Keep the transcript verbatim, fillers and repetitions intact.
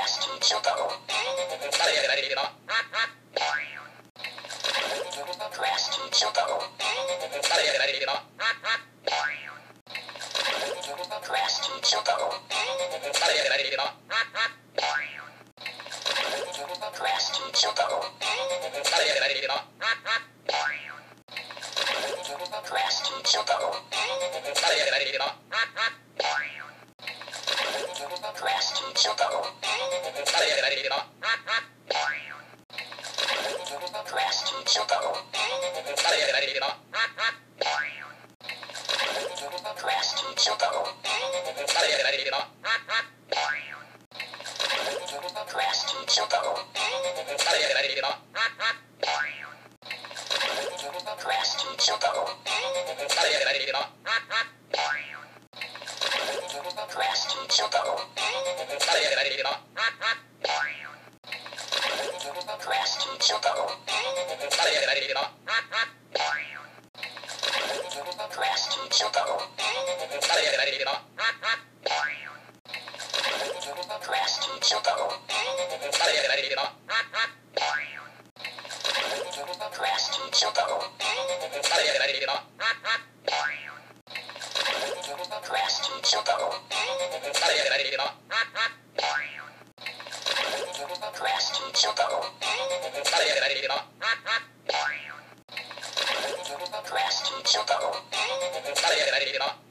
Class teacher go. Class teacher go. Class teacher go. Class teacher go. Class teacher go. Class teacher go. Class teacher go. Class teacher go. Class teacher go. Class teacher go. Class teacher go. Class teacher go. Class teacher go. Class teacher go. Class teacher go. Class teacher go. Class teacher go. Class teacher go.